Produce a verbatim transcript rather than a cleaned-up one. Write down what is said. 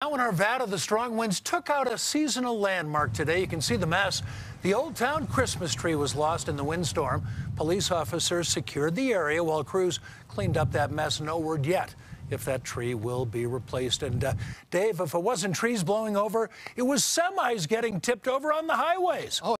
Now in Arvada, the strong winds took out a seasonal landmark today. You can see the mess. The Old Town Christmas tree was lost in the windstorm. Police officers secured the area while crews cleaned up that mess. No word yet if that tree will be replaced. And uh, Dave, if it wasn't trees blowing over, it was semis getting tipped over on the highways. Oh.